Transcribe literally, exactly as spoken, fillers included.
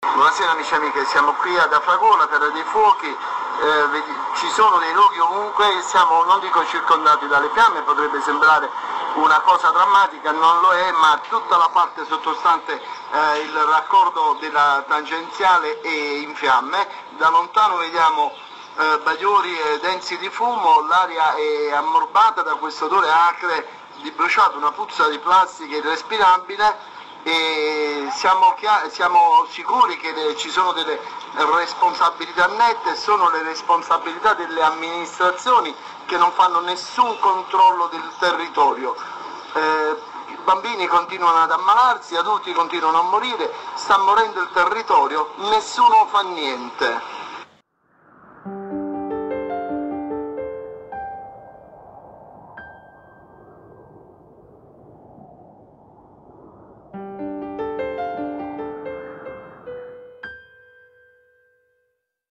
Buonasera amici e amiche, siamo qui ad Afragola, Terra dei Fuochi, eh, ci sono dei luoghi ovunque, siamo non dico circondati dalle fiamme, potrebbe sembrare una cosa drammatica, non lo è, ma tutta la parte sottostante eh, il raccordo della tangenziale è in fiamme, da lontano vediamo eh, bagliori eh, densi di fumo, l'aria è ammorbata da questo odore acre di bruciato, una puzza di plastica irrespirabile. E siamo, siamo sicuri che le, ci sono delle responsabilità nette, sono le responsabilità delle amministrazioni che non fanno nessun controllo del territorio. Eh, i bambini continuano ad ammalarsi, gli adulti continuano a morire, sta morendo il territorio, nessuno fa niente.